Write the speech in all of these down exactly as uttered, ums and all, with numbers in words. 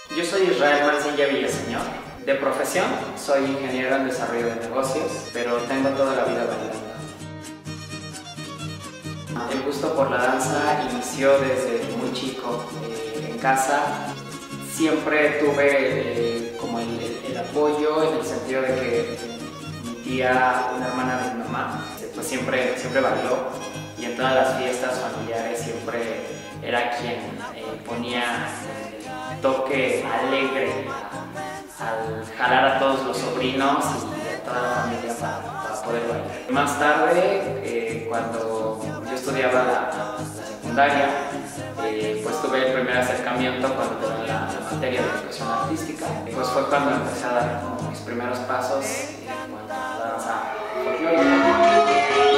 Yo soy Israel Mancilla Villaseñor. De profesión soy ingeniero en desarrollo de negocios, pero tengo toda la vida bailando. El gusto por la danza inició desde muy chico. Eh, en casa siempre tuve eh, como el, el, el apoyo en el sentido de que mi tía, una hermana de mi mamá, pues siempre, siempre bailó, y en todas las fiestas familiares siempre era quien eh, ponía el toque alegre al jalar a todos los sobrinos y a toda la familia para, para poder bailar. Más tarde, eh, cuando yo estudiaba la, la secundaria, eh, pues tuve el primer acercamiento cuando tuve la, la materia de educación artística. Pues fue cuando empecé a dar como mis primeros pasos en cuanto a la danza folclórica.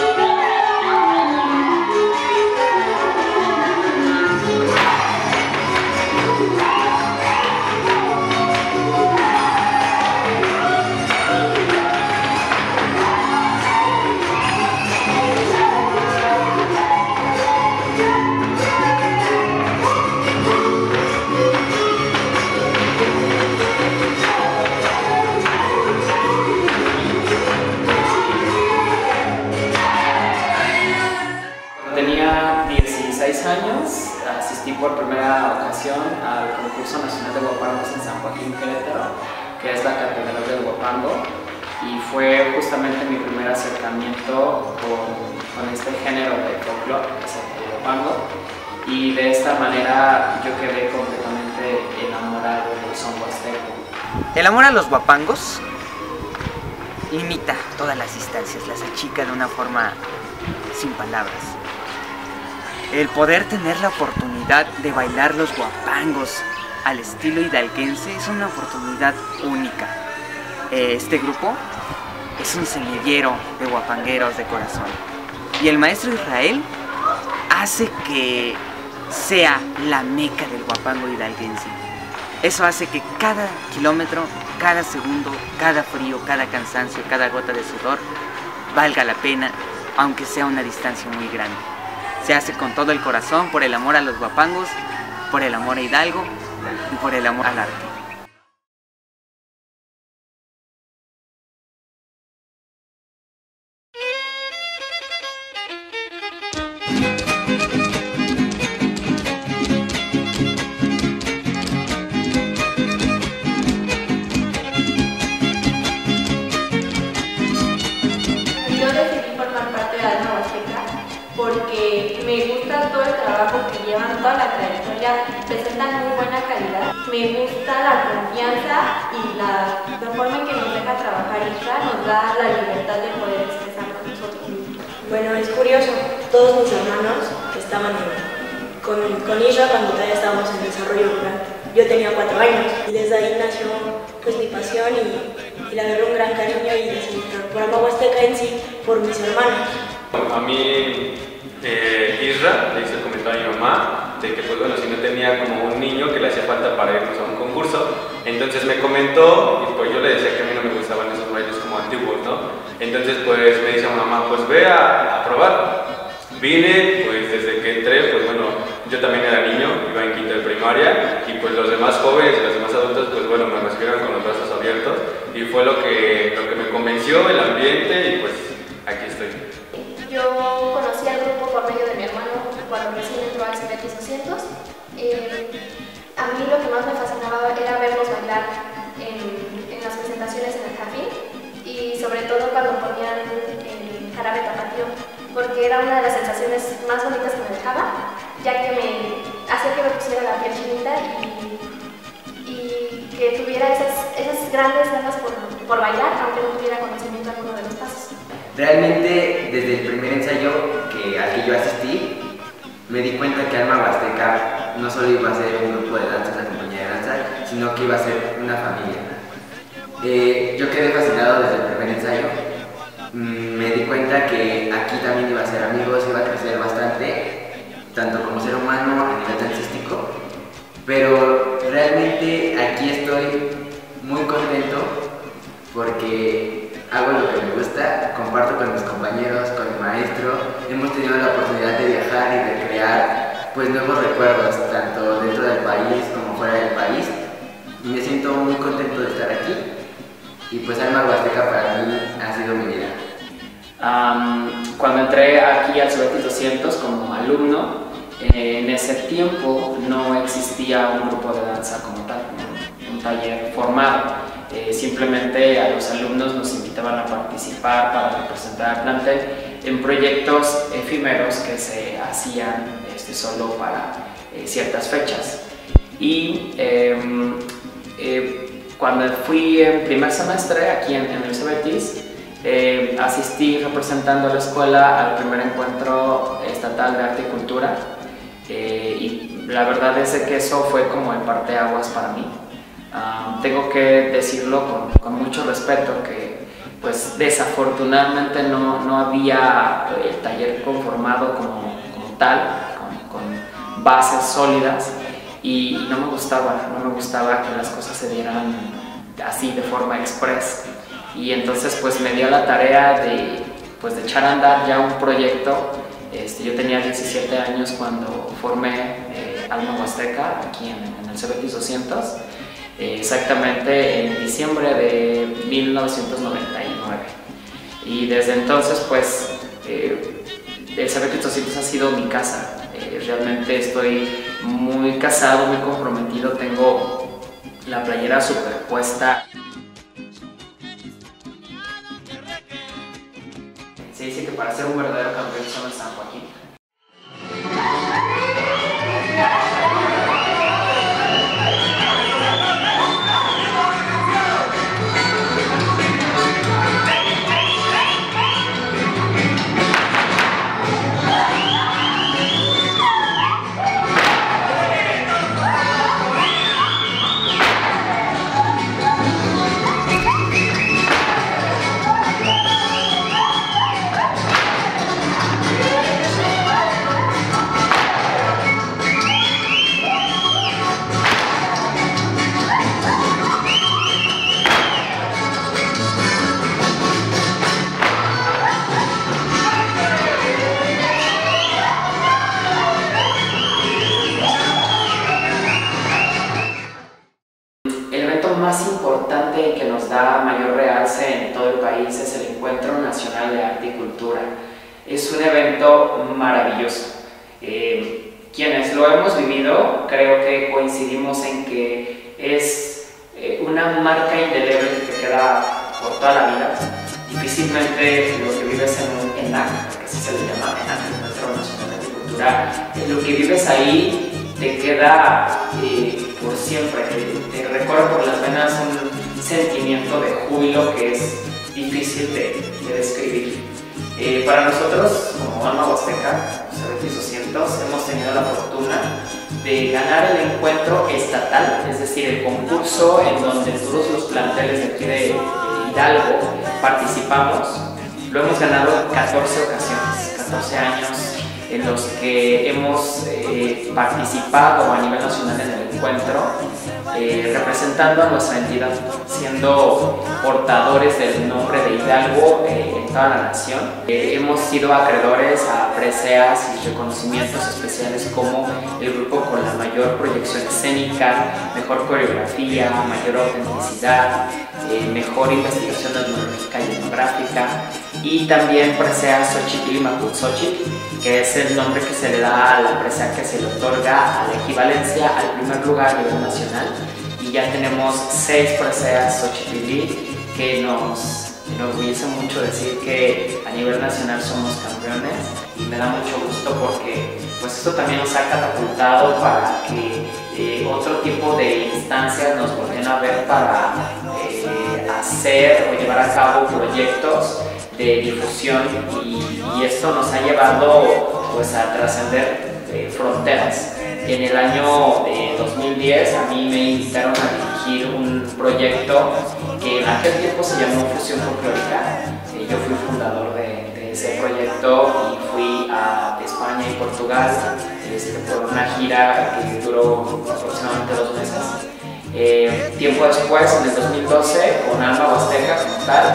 Tenía dieciséis años, asistí por primera ocasión al concurso nacional de guapangos en San Joaquín, Querétaro, que es la catedral del guapango, y fue justamente mi primer acercamiento con, con este género de folclore, que es el guapango, y de esta manera yo quedé completamente enamorado del son huasteco. El amor a los guapangos limita todas las distancias, las achica de una forma sin palabras. El poder tener la oportunidad de bailar los guapangos al estilo hidalguense es una oportunidad única. Este grupo es un semillero de guapangueros de corazón. Y el maestro Israel hace que sea la meca del guapango hidalguense. Eso hace que cada kilómetro, cada segundo, cada frío, cada cansancio, cada gota de sudor valga la pena, aunque sea una distancia muy grande. Se hace con todo el corazón, por el amor a los guapangos, por el amor a Hidalgo y por el amor al arte. Yo decidí formar parte de Alma Huasteca porque me gusta todo el trabajo que llevan, toda la trayectoria, presentan muy buena calidad. Me gusta la confianza y la, la forma en que nos deja trabajar Isra, nos da la libertad de poder expresarnos nosotros mismos. Bueno, es curioso, todos mis hermanos estaban en, con, con Isra cuando todavía estábamos en desarrollo rural. Yo tenía cuatro años y desde ahí nació pues mi pasión y, y le agarré un gran cariño y decidí por Alma Huasteca en sí, por mis hermanos. A mí, eh, Isra le hizo el comentario a mi mamá de que pues bueno, si no tenía como un niño que le hacía falta para irnos a un concurso, entonces me comentó y pues yo le decía que a mí no me gustaban esos bailes como antiguos, ¿no? Entonces pues me dice a mamá, pues ve a, a probar. Vine, pues desde que entré, pues bueno, yo también era niño, iba en quinto de primaria y pues los demás jóvenes y los demás adultos pues bueno, me recibieron con los brazos abiertos y fue lo que, lo que me convenció, el ambiente y pues aquí estoy. Yo conocí al grupo por medio de mi hermano cuando recién entró al Cebetis doscientos. Eh, a mí lo que más me fascinaba era verlos bailar en, en las presentaciones en el jardín y sobre todo cuando ponían el jarabe tapatío, porque era una de las sensaciones más bonitas que me dejaba, ya que me hacía que me pusiera la piel chinita y, y que tuviera esas, esas grandes ganas por, por bailar, aunque no tuviera conocimiento alguno de los pasos. Realmente, desde el primer ensayo que, al que yo asistí, me di cuenta que Alma Huasteca no solo iba a ser un grupo de danza, una compañía de danza, sino que iba a ser una familia. Eh, yo quedé fascinado desde el primer ensayo. Mm, me di cuenta que aquí también iba a ser amigos, iba a crecer bastante, tanto como ser humano a nivel dancístico, pero realmente aquí estoy muy contento porque hago lo que me gusta, comparto con mis compañeros, con mi maestro, hemos tenido la oportunidad de viajar y de crear pues nuevos recuerdos, tanto dentro del país como fuera del país, y me siento muy contento de estar aquí. Y pues Alma Huasteca para mí ha sido mi vida. Um, cuando entré aquí al Cebetis doscientos como alumno, eh, en ese tiempo no existía un grupo de danza como tal, un, un taller formado. Eh, simplemente a los alumnos nos invitaban a participar para representar al plantel en proyectos efímeros que se hacían este, solo para eh, ciertas fechas. Y eh, eh, cuando fui en primer semestre aquí en, en el Cebetis, Eh, asistí representando a la escuela al primer encuentro estatal de arte y cultura, eh, y la verdad es que eso fue como el parteaguas para mí. Uh, tengo que decirlo con, con mucho respeto que pues desafortunadamente no, no había el taller conformado como, como tal, con, con bases sólidas, y no me gustaba, no me gustaba que las cosas se dieran así de forma express. Y entonces pues me dio la tarea de, pues, de echar a andar ya un proyecto. Este, yo tenía diecisiete años cuando formé eh, Alma Huasteca aquí en, en el Cebetis doscientos, eh, exactamente en diciembre de mil novecientos noventa y nueve. Y desde entonces pues eh, el Cebetis doscientos ha sido mi casa. Eh, realmente estoy muy casado, muy comprometido, tengo la playera superpuesta. Se dice que para ser un verdadero campeón son el San Joaquín. Más importante y que nos da mayor realce en todo el país es el Encuentro Nacional de Arte y Cultura. Es un evento maravilloso. Eh, quienes lo hemos vivido creo que coincidimos en que es eh, una marca indeleble que te queda por toda la vida. Difícilmente lo que vives en un ENAC, porque así se le llama, ENAC, Encuentro Nacional de Arte y Cultura, eh, lo que vives ahí te queda eh, por siempre, te, te recorre por las venas un sentimiento de júbilo que es difícil de, de describir. Eh, para nosotros, como Alma Huasteca, Cebetis doscientos, hemos tenido la fortuna de ganar el encuentro estatal, es decir, el concurso en donde todos los planteles de aquí de, de Hidalgo participamos. Lo hemos ganado en catorce ocasiones, catorce años en los que hemos eh, participado a nivel nacional en el encuentro, eh, representando a nuestra entidad, siendo portadores del nombre de Hidalgo eh, en toda la nación. Eh, hemos sido acreedores a preseas y reconocimientos especiales como el grupo con la mayor proyección escénica, mejor coreografía, mayor autenticidad, eh, mejor investigación etnológica y etnográfica, y también presea Xochitl y Macutzotchitl, que es el nombre que se le da a la presea que se le otorga a la equivalencia al primer lugar a nivel nacional. Y ya tenemos seis preseas Xochitlilí que nos enorgullece mucho decir que a nivel nacional somos campeones, y me da mucho gusto porque pues esto también nos ha catapultado para que eh, otro tipo de instancias nos volteen a ver para eh, hacer o llevar a cabo proyectos de difusión, y, y esto nos ha llevado pues a trascender eh, fronteras. En el año eh, dos mil diez a mí me invitaron a dirigir un proyecto que en aquel tiempo se llamó Fusión Folclórica. Eh, yo fui fundador de, de ese proyecto y fui a España y Portugal este, por una gira que duró aproximadamente dos meses. Eh, tiempo después, en el dos mil doce, con Alma Huasteca como tal,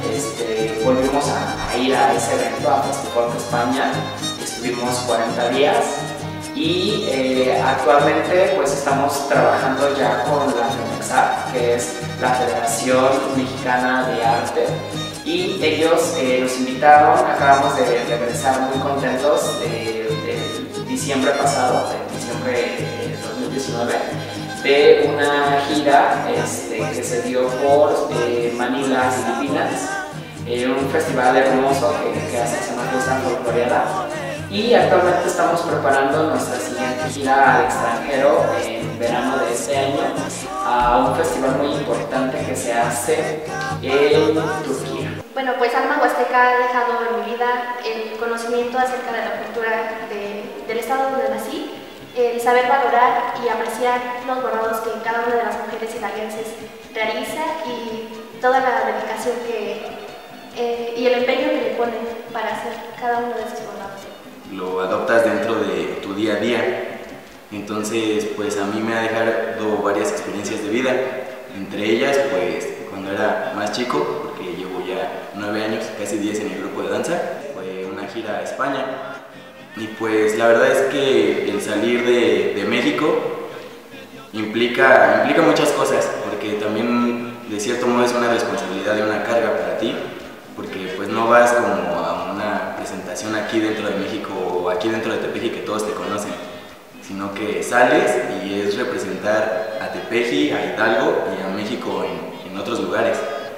este, volvimos a, a ir a ese evento, a Festival de España. Estuvimos cuarenta días y eh, actualmente pues estamos trabajando ya con la FEMEXAR, que es la Federación Mexicana de Arte, y ellos eh, nos invitaron. Acabamos de regresar muy contentos de, de diciembre pasado, de diciembre de dos mil diecinueve, de una gira este, que se dio por eh, Manila, Filipinas, eh, un festival hermoso que, que hace Semana Folcloreada, y actualmente estamos preparando nuestra siguiente gira al extranjero en verano de este año a un festival muy importante que se hace en Turquía. Bueno, pues Alma Huasteca ha dejado en mi vida el conocimiento acerca de la cultura de, del estado donde nací, el saber valorar y apreciar los bordados que cada una de las mujeres hidalguenses realiza y toda la dedicación que, eh, y el empeño que le ponen para hacer cada uno de esos bordados. Lo adoptas dentro de tu día a día, entonces pues a mí me ha dejado varias experiencias de vida, entre ellas pues cuando era más chico, porque llevo ya nueve años, casi diez en el grupo de danza, fue una gira a España. Y pues la verdad es que el salir de, de México implica, implica muchas cosas, porque también de cierto modo es una responsabilidad y una carga para ti, porque pues no vas como a una presentación aquí dentro de México o aquí dentro de Tepeji que todos te conocen, sino que sales y es representar a Tepeji, a Hidalgo y a México en, en otros lugares.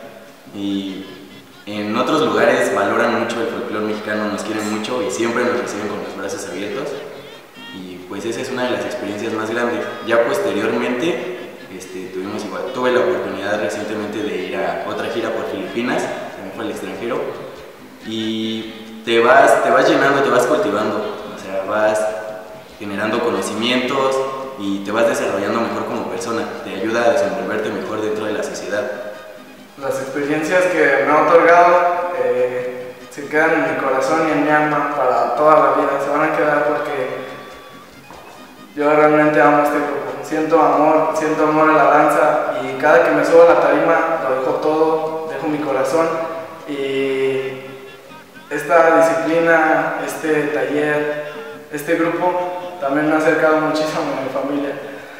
Y en otros lugares valoran mucho el folclore mexicano, nos quieren mucho y siempre nos reciben con los brazos abiertos, y pues esa es una de las experiencias más grandes. Ya posteriormente este, tuvimos igual, tuve la oportunidad recientemente de ir a otra gira por Filipinas, también fue al extranjero, y te vas, te vas llenando, te vas cultivando, o sea, vas generando conocimientos y te vas desarrollando mejor como persona, te ayuda a desenvolverte mejor dentro de la sociedad. Las experiencias que me ha otorgado eh, se quedan en mi corazón y en mi alma para toda la vida, se van a quedar porque yo realmente amo este grupo, siento amor, siento amor a la danza, y cada que me subo a la tarima lo dejo todo, dejo mi corazón, y esta disciplina, este taller, este grupo también me ha acercado muchísimo a mi familia,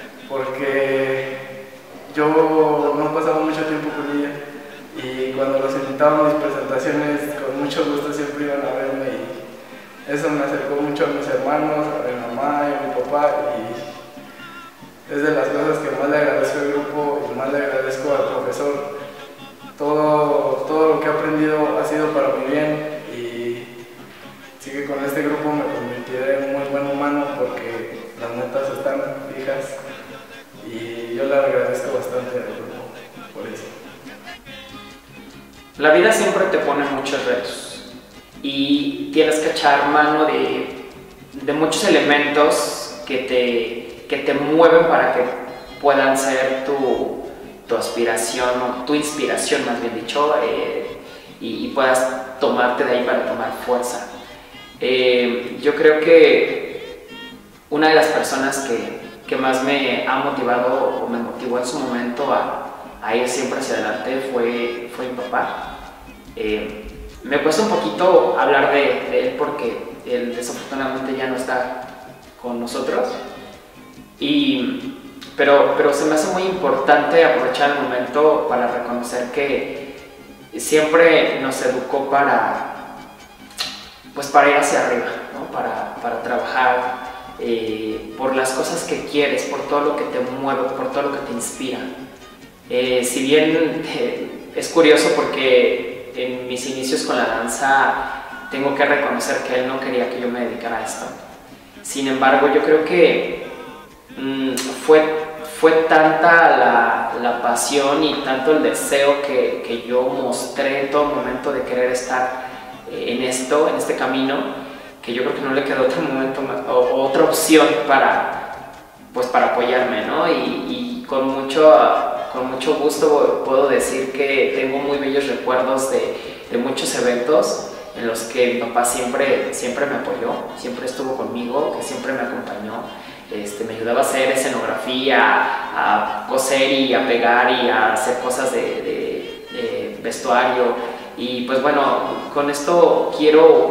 porque yo no he pasado mucho tiempo con ella, y cuando los invitaba a mis presentaciones con mucho gusto siempre iban a verme, y eso me acercó mucho a mis hermanos, a mi mamá y a mi papá, y es de las cosas que más le agradezco al grupo y más le agradezco al profesor. Todo, todo lo que he aprendido ha sido para mi bien, y sí que con este grupo me convertiré en un muy buen humano porque las metas están fijas, y yo le agradezco bastante al grupo por eso. La vida siempre te pone muchos retos y tienes que echar mano de, de muchos elementos que te, que te mueven para que puedan ser tu, tu aspiración, o tu inspiración más bien dicho, eh, y, y puedas tomarte de ahí para tomar fuerza. Eh, yo creo que una de las personas que, que más me ha motivado o me motivó en su momento a, a ir siempre hacia adelante fue, fue mi papá. Eh, me cuesta un poquito hablar de, de él porque él desafortunadamente ya no está con nosotros, y, pero, pero se me hace muy importante aprovechar el momento para reconocer que siempre nos educó para, pues para ir hacia arriba, ¿no? para, para trabajar eh, por las cosas que quieres, por todo lo que te mueve, por todo lo que te inspira. Eh, si bien eh, es curioso porque en mis inicios con la danza tengo que reconocer que él no quería que yo me dedicara a esto. Sin embargo, yo creo que mmm, fue, fue tanta la, la pasión y tanto el deseo que, que yo mostré en todo momento de querer estar eh, en esto, en este camino, que yo creo que no le quedó otro momento más, o, otra opción para, pues para apoyarme, ¿no? Y, y con mucho... Con mucho gusto puedo decir que tengo muy bellos recuerdos de, de muchos eventos en los que mi papá siempre, siempre me apoyó, siempre estuvo conmigo, que siempre me acompañó, este, me ayudaba a hacer escenografía, a coser y a pegar y a hacer cosas de, de, de vestuario. Y pues bueno, con esto quiero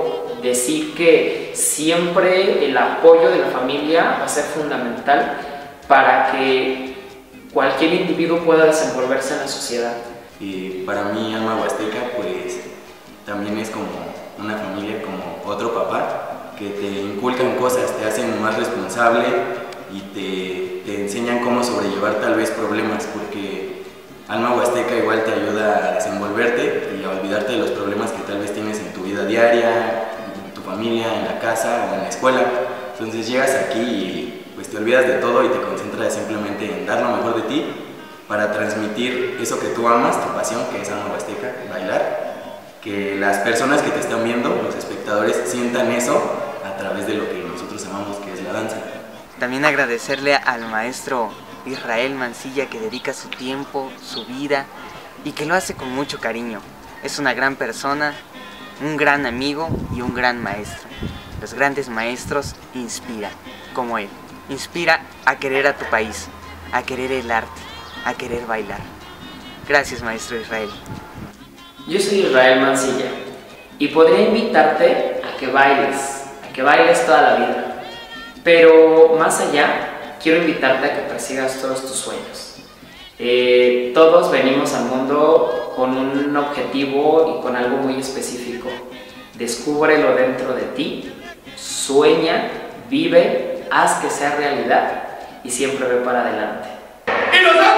decir que siempre el apoyo de la familia va a ser fundamental para que cualquier individuo pueda desenvolverse en la sociedad. Y para mí Alma Huasteca pues también es como una familia, como otro papá, que te inculcan cosas, te hacen más responsable y te, te enseñan cómo sobrellevar tal vez problemas, porque Alma Huasteca igual te ayuda a desenvolverte y a olvidarte de los problemas que tal vez tienes en tu vida diaria, en tu familia, en la casa o en la escuela. Entonces llegas aquí y pues te olvidas de todo y te concentras simplemente en dar lo mejor de ti para transmitir eso que tú amas, tu pasión, que es Alma Huasteca, bailar, que las personas que te están viendo, los espectadores, sientan eso a través de lo que nosotros amamos, que es la danza. También agradecerle al maestro Israel Mancilla, que dedica su tiempo, su vida y que lo hace con mucho cariño. Es una gran persona, un gran amigo y un gran maestro. Los grandes maestros inspiran, como él. Inspira a querer a tu país, a querer el arte, a querer bailar. Gracias, maestro Israel. Yo soy Israel Mancilla y podría invitarte a que bailes, a que bailes toda la vida. Pero más allá, quiero invitarte a que persigas todos tus sueños. Eh, todos venimos al mundo con un objetivo y con algo muy específico. Descúbrelo dentro de ti, sueña, vive, haz que sea realidad y siempre ve para adelante. ¡Y nos